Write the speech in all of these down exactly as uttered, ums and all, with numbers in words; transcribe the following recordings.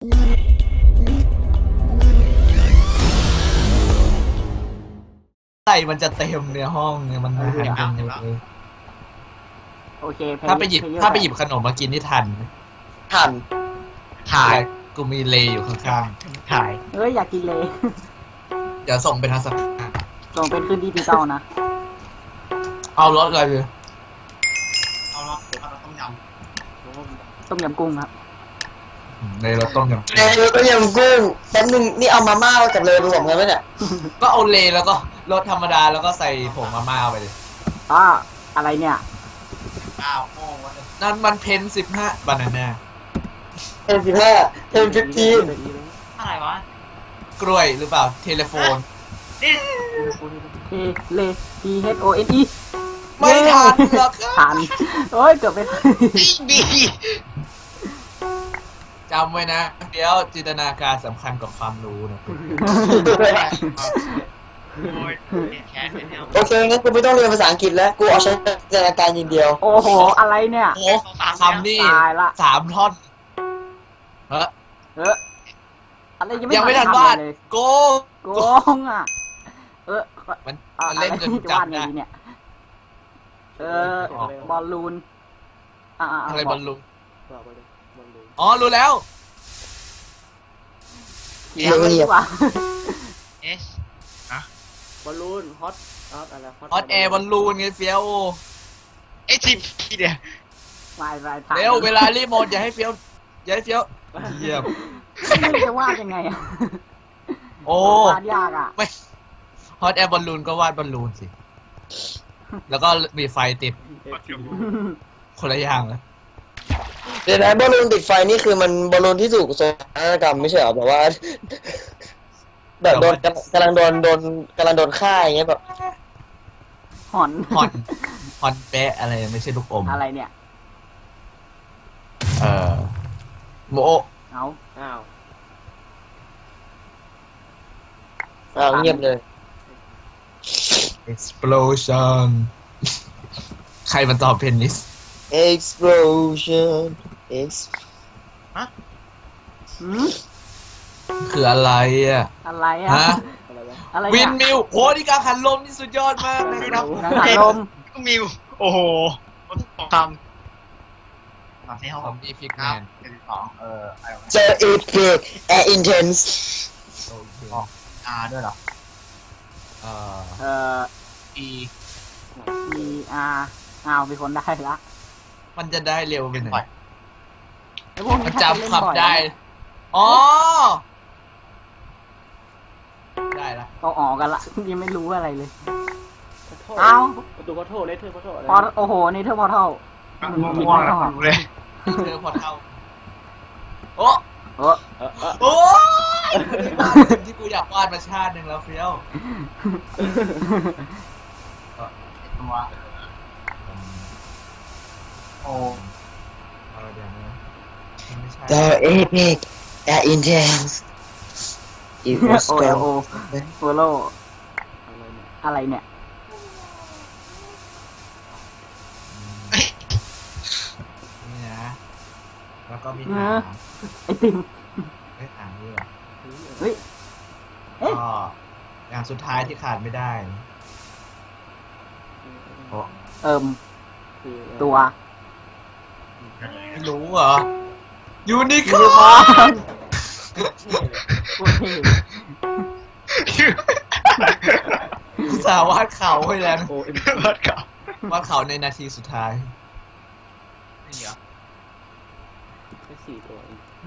ใส่มันจะเต็มในห้องเนี่ยมันหายไปเลยโอเคถ้าไปหยิบถ้าไปหยิบขนมมากินนี่ทันทันถ่ายกูมีเลอยู่ข้างๆถ่ายเอ้ยอยากกินเลยเดี๋ยวส่งเป็นทัศน์ส่งเป็นขึ้นดิจิตอลนะเอารสอะไรเลยเอารสเอาต้มยำต้มยำกุ้งครับในรสต้มยำในรสต้มยำกุ้งแป๊บนึงนี่เอามาม่ากับเลยผสมกันไหมเนี่ยก็เอาเลแล้วก็รสธรรมดาแล้วก็ใส่ผงมาม่าไปเลยอ่าอะไรเนี่ยอ้าวโอ้นั่นมันเพนสิบห้าบานาน่าเพนสิบห้าเพนฟิฟทีนอะไรวะกล้วยหรือเปล่าเทเลโฟนเทเล T H O N E ไม่ทันหรอกทันโอ้ยเกือบไม่ทันดีจำไว้นะเดี๋ยวจินตนาการสำคัญกว่าความรู้นะโอเคงั้นกูไม่ต้องเรียนภาษาอังกฤษแล้วกูเอาใช้จินตนาการอย่างเดียวโอ้โหอะไรเนี่ยโอ้คำนี่สามท่อนเฮ้อเอออะไรยังไม่ยังไม่ทันวาดโกโกงอ่ะเออมันมันเล่นจนจับได้เนี่ยเออบอลลูนอะไรบอลลูนอ๋อรู้แล้วเงียบเงียบเอสอะบอลลูนฮอตฮอตอะไรฮอตแอร์บอลลูนไงเฟี้ยวไอทีพีเนี่ยวายวายถ่ายเร็วเวลารีโมทอย่าให้เฟี้ยวอย่าให้เฟี้ยวเยี่ยมไม่รู้จะวาดยังไงอ่ะโอ้วาดยากอ่ะไม่ฮอตแอร์บอลลูนก็วาดบอลลูนสิแล้วก็มีไฟติดคนละอย่างเลยเดี๋ยวนะบอลลูนติดไฟนี่คือมันบอลลูนที่ถูกโซนกรรมไม่ใช่หรอแบบว่าแบบโดนกำลังโดนโดนกำลังโดนฆ่าอย่างเงี้ยแบบหอนหอนหอนแปะอะไรไม่ใช่ลูกอมอะไรเนี่ยเออโมเอาอ้าวอ้าวเงียบเลย explosion ใครมันตอบเพนนิส explosion x ฮะคืออะไรอ่ะอะไรอ่ะฮะอะไรวินมิวโหนี่การหันลมนี่สุดยอดมากนะครับหันลมก็มิวโอ้โหทำทำที่ห้องมีฟิกแมนสองเออ so it good and intense โอเคอาด้วยเหรอเออเออ e e r อ้าวมีคนได้ละมันจะได้เร็วไปหน่อยมันจำขับได้อ๋อได้ละก็ออกกันละยังไม่รู้อะไรเลยอ้าวประตูพอร์ทัลเนเธอร์พอร์ทัลอะไรโอ้โหเนเธอร์พอร์ทัลมั่วๆเลยเนเธอร์พอร์ทัลโอ้โอ้โอ้ที่กูอยากวาดมาชาติหนึ่งแล้วเฟี้ยวตัวโอ้ so epic and intense it was โอ้โอ้โฟโลอะไรเนี่ยนี่นะแล้วก็มีไอติมไม่อ่านด้วยเฮ้ยก็อย่างสุดท้ายที่ขาดไม่ได้เอิ่มตัวไม่รู้เหรอยูนิคอร์นกูสาวาดเขาให้แล้ววาดเขาวาดเขาในนาทีสุดท้ายนี่เหรอแค่สี่ตัว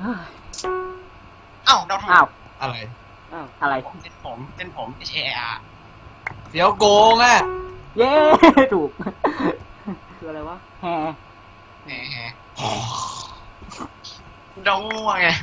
อ้าวเราทำอ้าวอะไรอ้าวอะไรเป็นผมเป็นผม H A R เฟี้ยวโกงอ่ะเย้ถูกคืออะไรวะแฮ่แฮ่แฮ่เดาไง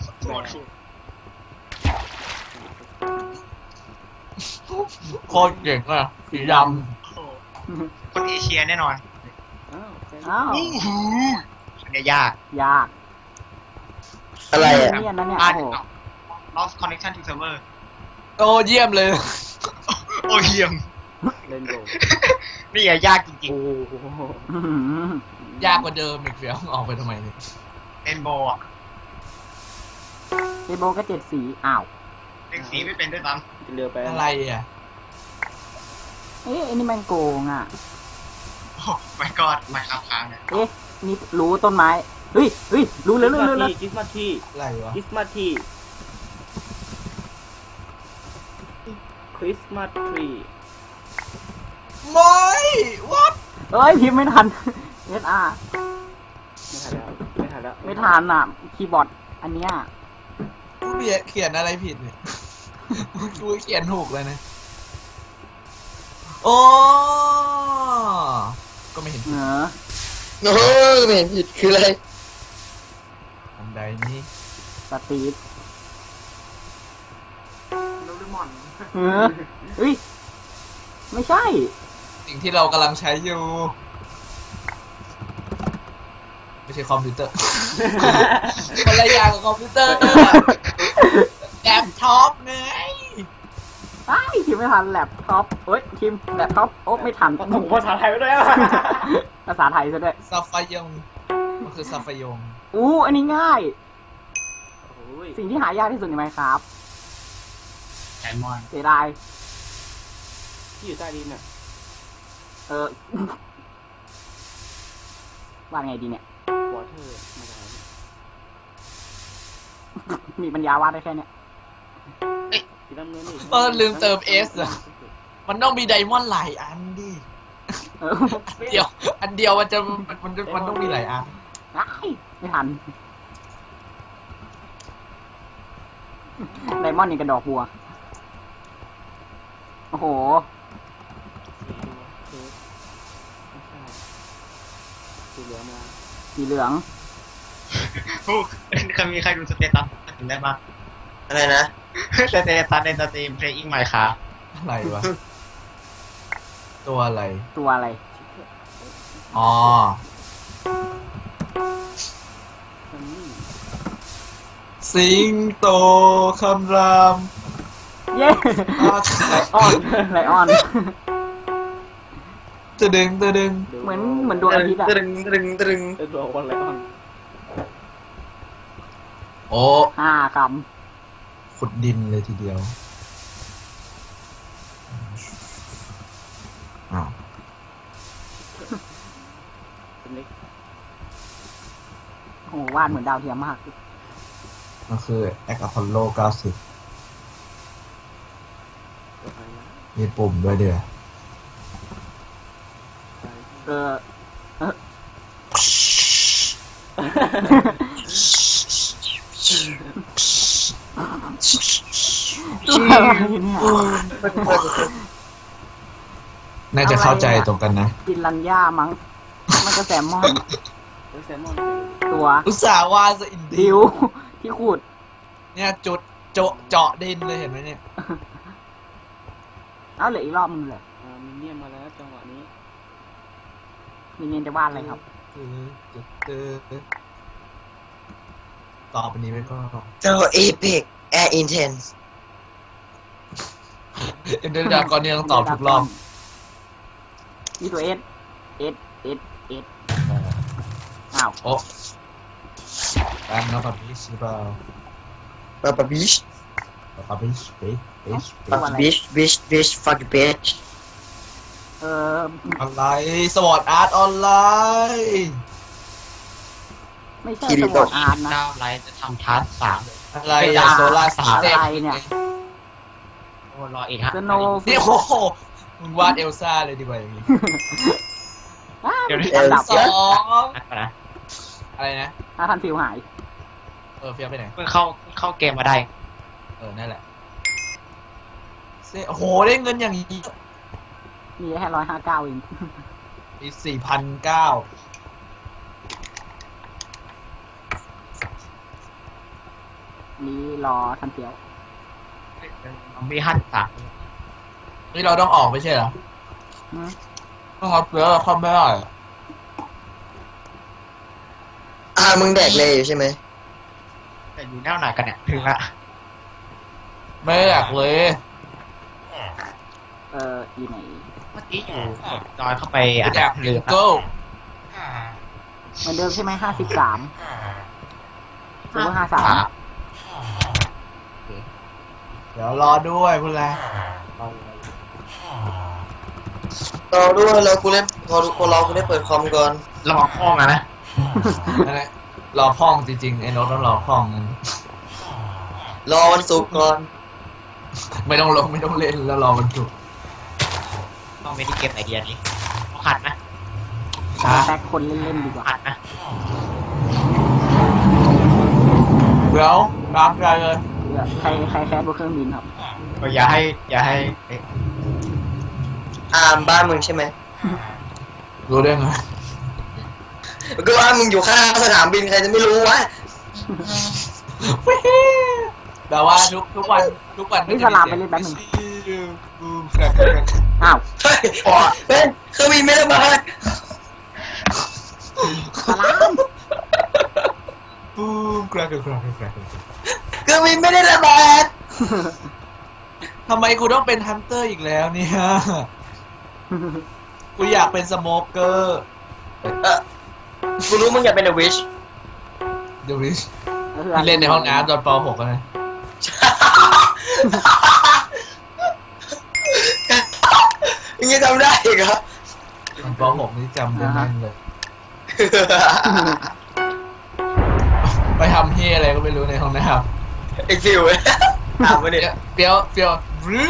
โคตรเก่งอ่ะสีดำคนเอเชียแน่นอนอ้าวอันนี้ยากยากอะไรอ่ะเนี่ยนั่นเนี่ยโอ้ lost connection to server โอ้เยี่ยมเลยโอ้เยี่ยมเล่นโกนี่ยากจริงๆยากกว่าเดิมอีกเฟี้ยวออกไปทำไมเนี่ยเล่นโบอ่ะเรนโบว์ก็เจ็ดสีอ้าวเล่นสีไม่เป็นด้วยซ้เรือไปอะไรอ่ะเอ๊ะไอ้นี่มันโกงอ่ะำโอ้ไม่กอดไม่ครับค้างเนี่ยเอ๊ะนี่รู้ต้นไม้เฮ้ยเฮ้ยรู้เลยรู้เลยรู้เลยคริสต์มาสที่อะไรวะคริสต์มาสที่คริสต์มาสทรีไม่ what เอ้ยพิมพ์ไม่ทันเอสอาร์ไม่ทันแล้วไม่ทันแล้วไม่ทันอ่ะคีย์บอร์ดอันเนี้ยกูเขียนเขียนอะไรผิดเนี่ย กูเขียนถูกเลยนะโอ้ก็ไม่เห็นเหผิดนือโอ้ยไม่เห็นผิดคืออะไรอันใดนี้สตีฟโดเรมอนเออเฮ้ยไม่ใช่สิ่งที่เรากำลังใช้อยู่ ไม่ใช่คอมพิวเตอร์ คนละอย่างกับคอมพิวเตอร์แล็ปท็อปไงไอ้พิมพ์ไม่ทันแล็ปท็อปเฮ้ยพิมพ์แล็ปท็อปโอ้ไม่ทันผมภาษาไทยไม่ได้อะภาษาไทยซะด้วยซาฟายงมันคือซาฟายงอู้อันนี้ง่ายโอ้ยสิ่งที่หายากที่สุดในไมค์ครับไดมอนด์เสียดายที่อยู่ใต้ดินน่ะเออ ว่าไงดีเนี่ยวอเตอร์ไม่ได้มีปัญญาวาดได้แค่เนี้ยสีน้ำเงินนี่เออลืมเติมเอสอะมันต้องมีไดมอนด์หลายอันดิเอออันเดียว อันเดียวมันจะมันมันจะมันต้องมีหลายอันไอ้ไม่ทัน ไดมอนด์นี่กระดอกบัว โอ้โหสีเหลืองมาสีเหลืองผู้เคยมีใครดูสเตตัสถึงได้บ้างอะไรนะสเตตัสในสตรีมเพลย์อิงไมค์ครับอะไรวะ ตัวอะไรตัวอะไรอ๋ออืมสิงโตคำรามเย้ไลออนไลออนจะดึงจะดึงเหมือนเหมือนดวงอาทิตย์อะตรึงตรึงตรึงเป็นตัววันไลออนโอ้ห้าคขุดดินเลยทีเดียว อ้าวเป็นเล็กำโอ้โหวาดเหมือนดาวเทียมมากมันคือแอคอพอลโลเก้าสิบตัวไหนนะมีปุ่มด้วยเดือเออเออตัวอะไรเนี่ยน่าจะเข้าใจตรงกันนะปินลันย่ามั้ง มันก็แซลมอนตัวแซลมอนตัวอุตส่าห์ว่าซะอินดิดิววที่ขุดเนี่ยจุดโจะเจาะดินเลยเห็นไหมเนี่ยเอาเหลืออีกรอบนึงเลยอ่ามินเนี่ยนมาแล้วจังหวะนี้มีเงินจะวาดอะไรครับต่อไปนี้ไม่ก็เจ้าเอพิกแอร์อินเทนส์เอ็นเดอร์ดากอนเนี่ยต้องตอบทุกรอบมีตัวเอสเอสเอสเอสอ้าวโอ้แป๊บนะปาบิชหรือเปล่าปาปาบิชปาบิชเบชเบชปาปาบิชบิชบิชฟักบิชเอออะไรสวอตอาร์ตออนไลน์ไม่ใช่สวอตอาร์ตนะดาวไลท์จะทำทัสสามอะไรอะโซล่าสามอะไรเนี่ยโอ้รออีกฮะสโนว์นี่โอ้โหมึงวาดเอลซ่าเลยดีกว่าอย่างนี้เดี๋ยวนี้อันดับสองนักนะอะไรนะถ้าทันฟิวหายเออเฟียไปไหนเพิ่งเข้าเข้าเกมมาได้เออนั่นแหละเซ่โอ้โหได้เงินอย่างนี้มีแค่ร้อยห้าเก้าเองอีกสี่พันเก้านี่รอทันเฟียวมีห้าสามนี่เราต้องออกไม่ใช่เหรอหืมต้องเอาเสือเข้าไม่ได้อะอ่ามึงแดกเลยอยู่ใช่ไหมแต่อยู่แนวไหนกันเนี่ยถึงละไม่อยากเลยเอออีไหนเมื่อกี้อยู่กดจอยเข้าไปอันอยากหนึ่ลิงงเกิลเหมือนเดิมใช่ไหมห้าสิบสามหรือว่าห้าสามดี๋ยวรอด้วยคุณแลรอด้วยแล้วกูเล่นพอกูรอกูได้เปิดคอมก่อนระวังห้องอะนะนั่นแหละรอพ่องจริงๆไอ้โน้ตต้องรอพ่องนั่นรอวันศุกร์ก่อนไม่ต้องลงไม่ต้องเล่นแล้วรอมันถูกต้องไม่ได้เกมไหนเดียนี้ต้องขัดนะช้าแท็กคนเล่นๆดีกว่าขัดนะเดี๋ยวตามใจเลยใครใครแคสบนเครื่องบินครับก็อย่าให้อย่าให้เอ๊ะอามบ้านมึงใช่ไหมรู้ได้ไงก็ว่ามึงอยู่ข้างสนามบินใครจะไม่รู้วะแต่ว่าทุกทุกวันทุกวันนี่สลามไปเล่นแป๊บหนึงบูมแกรกแกรกอ้าวเฮ้ยเป็นเครื่องบินไม่ระเบิดสลามบูมแกรกแกรกแกรกแกรกเครื่องบินไม่ได้ระเบิดทำไมกูต้องเป็นฮันเตอร์อีกแล้วเนี่ยกูอยากเป็นสโมเกอร์เออกูรู้มึงอยากเป็นเดวิชเดวิชเล่นในห้องน้ำตอนป .หก นะยังจะทำได้อีกเหรอตอนป .หก นี่จำได้แม่นเลย ไปทำเฮียอะไรก็ไม่รู้ในห้องน้ำไอ้ฟิวถามมาดิเปียวเปียวบรู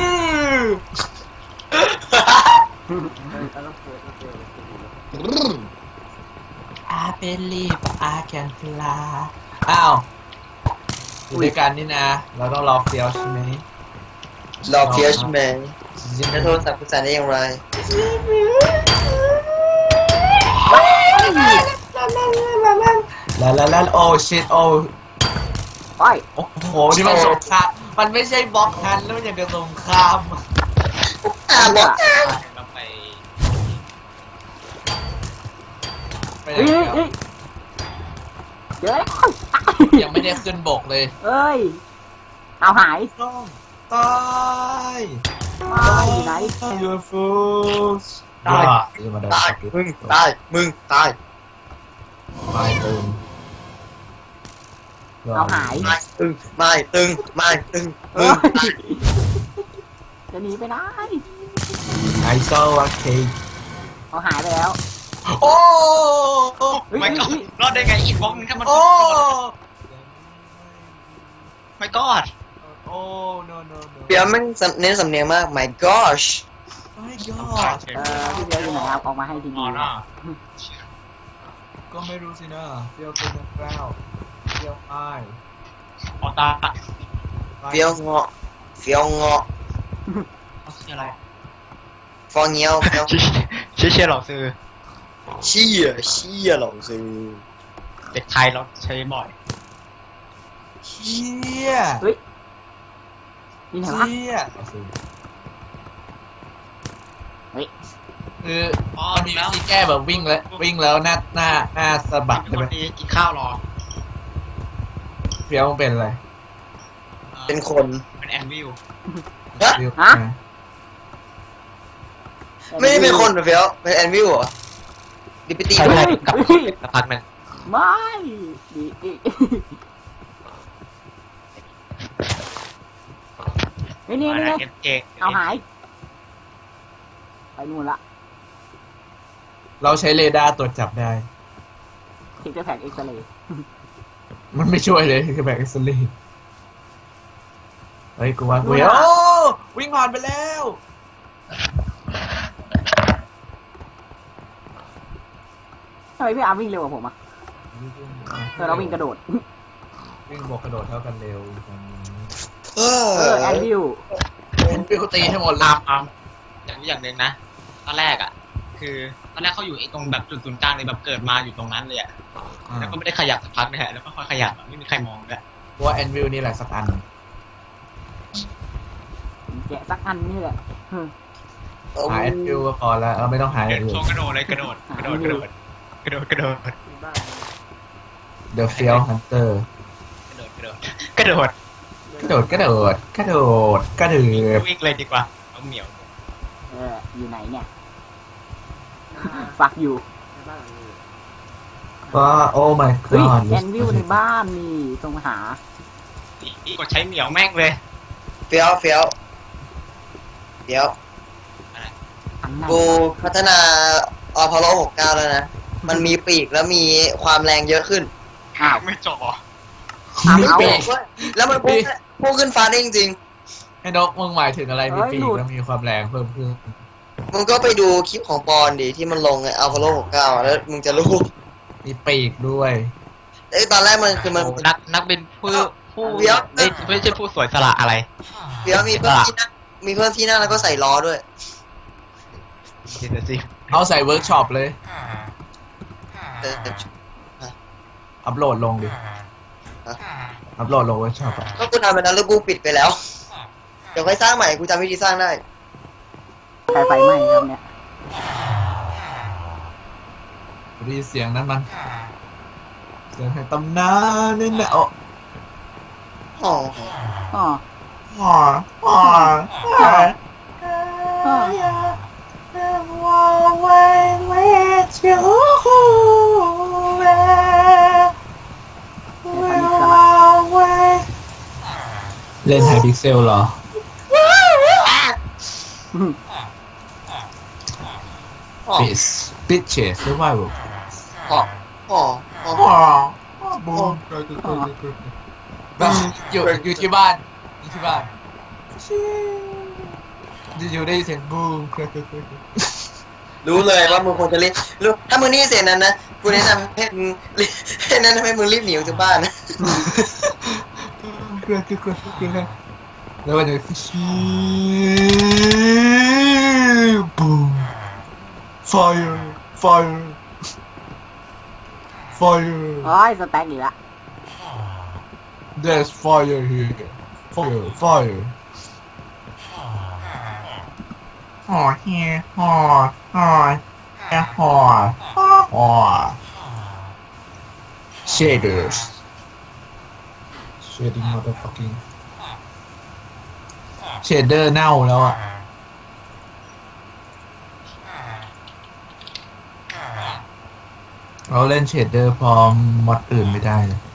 I believe I can fly อ้าวอยู่ด้วยกันนี่นะ เราต้องรอเฟียวใช่ไหมรอเพียชแมนจะโทรศัพท์กูสั่นได้อย่างไรลาลาลาโอ้ชิตโอ้โอ้ยโอ้โห นี่มันสงครามมันไม่ใช่บล็อกทันแล้วมันยังกับสงครามอ่าบอกเราไปไปไหนเฮ้ยแล้วเฮ้ยเดี๋ยวยังไม่ได้ขึ้นบกเลยเอ้ยเอาหายต้องตายมาอยู่ไหนยูฟูสตายมาได้ตายมึงตายมึงตายไม่ตึงเอาหายไม่ตึงไม่ตึงไม่ตึงเอ้มึงยจะหนีไปไหนไอโซวัคเคเอาหายไปแล้วโอ้ไม่ก็รอดได้ไงอีกบล็อกนึงถ้ามันโอ้ไม่กอดโอ้ no no no เปียแม่งเน้นสำเนียงมาก my gosh my god เออพี่เดียวอยู่ไหนครับออกมาให้ทีอ๋วีอน่ะก็ไม่รู้สินะเฟียวเป็นนักกล้าวเฟียวไอออตาเฟี้ยวเงาะเฟี้ยวเงาะชื่ออะไรฟองเงี้ยวเฟี้ยวชื่อเชี่ยหลอกซื้อเชี่ยเชี่ยหลงซื้อเด็กไทยเราใช้บ่อยเชี่ยนี่ไหนวะเชี่ยคืออ๋อมันมีแล้ววิธีแก้แบบวิ่งแล้ววิ่งแล้วหน้าหน้าหน้าสะบัดเป็นใช่คไหมนดีกินข้าวรอเฟียวมันเป็นอะไรเป็นคนเป็นแอนวิวฮะเฟียวฮะนะไม่ได้เป็นคนเหรอเฟี้ยวเป็นแอนวิวเหรอดิปตีใช่เหรอใช่กับสักพักหนึ่งไม่ดีดีนี่นี่มานี่แล้วนี่เอฟเจเอาหาย ไปนู่นละเราใช้เรดาร์ตรวจจับได้เทคเจอร์แพกเอ็กซเรย์มันไม่ช่วยเลยคือแบบเอ็กซ์ลีเฮ้ยกูว่ากูโอ้วิ่งผ่านไปแล้วทำไมพี่อาร์มวิ่งเร็วกว่าผมอ่ะเออเราวิ่งกระโดดวิ่งบวกกระโดดเท่ากันเร็วเอเออแอนวิวเป็นปิวตีให้หมดเลอาย มอามอย่างนี้อย่างหนึ่งนะตอนแรกอ่ะ คือตอนแรกเขาอยู่ไอ้ตรงแบบจุดศูนย์กลางเลยแบบเกิดมาอยู่ตรงนั้นเลยอ่ะแล้วก็ไม่ได้ขยับสักพักนะฮะแล้วก็ค่อยขยับไม่มีใครมองเลยว่าแอนวิลนี่แหละสักอันแกะสักอันนี่แหละหาแอนวิลก็พอแล้วเราไม่ต้องหาอย่างอื่โชนว์กระโดดเลยกระโดดกระโดดกระโดดกระโดดกระโดด The Field Hunter กระโดดกระโดดกระโดดกระโดดกระโดดกระโดดวิ่งเลยดีกว่าเอาเหมียวเอออยู่ไหนเนี่ยฟักอยู่ว่าโอ้ my เฮ้ย god แอนวิวในบ้านนี่ต้องมาหาอีกกดใช้เหมียวแม่งเลยเฟี้ยวเฟี้ยวเฟี้ยวอันนั้นกูพัฒนาอพอลโลหกเก้าแล้วนะ มันมีปีกแล้วมีความแรงเยอะขึ้นอ้าวไม่จบอ่ะอ้าวมีเอาปีกแล้วมันพุ่งพุ่งขึ้นฟ้าได้จริงไอ้นกมึงหมายถึงอะไรมีปีกแล้วมีความแรงเพิ่มขึ้นๆมึงก็ไปดูคลิปของปอนดิที่มันลงในอพอลโลหกเก้าแล้วมึงจะรู้มีปีกด้วยไอ้ยตอนแรกมันคือมันนักนักเป็นผู้ผู้เดี๋ยวไม่ไม่ใช่ผู้สวยสละอะไรเฟี้ยวมีเพิ่มที่นั่งมีเพิ่มที่นั่งแล้วก็ใส่ล้อด้วยเดี๋ยวสิเอาใส่เวิร์กช็อปเลยเอออัพโหลดลงดิ อัพโหลดลงเวิร์กช็อปก็กูทำไปแล้วแล้วกูปิดไปแล้ว เดี๋ยวค่อยสร้างใหม่กูจำวิธีสร้างได้ใครไฟไหม้ครับเนี่ยได้ยินเสียงนั้นมันเสียงแห่งตำนานนี่แหละอ๋ออ๋ออ๋ออ๋ออ๋ออ๋อ เล่นไฮพิกเซลเหรออ๋อ Bitch Bitches Survival อ๋ออ๋ออ๋อบูมอยู่อยู่ที่บ้านอยู่ที่บ้านอยู่ได้ยินเสียงบูมรู้เลยว่ามึงควรจะรีบรู้ถ้ามึงนี่เสร็จนั้นนะกูแนะนำให้มึงรีบให้แนะนำให้มึงรีบหนีออกจากบ้านนะแล้วมันจะชีบูม fire fire fire โอ้ยสแต็กอีกละ there's fire here fire fire oh here oh oh yeah oh oh shaders shading motherfucking เชดเดอร์เน่าแล้วอ่ะ เราเล่นเชดเดอร์พร้อมมอดอื่นไม่ได้เลย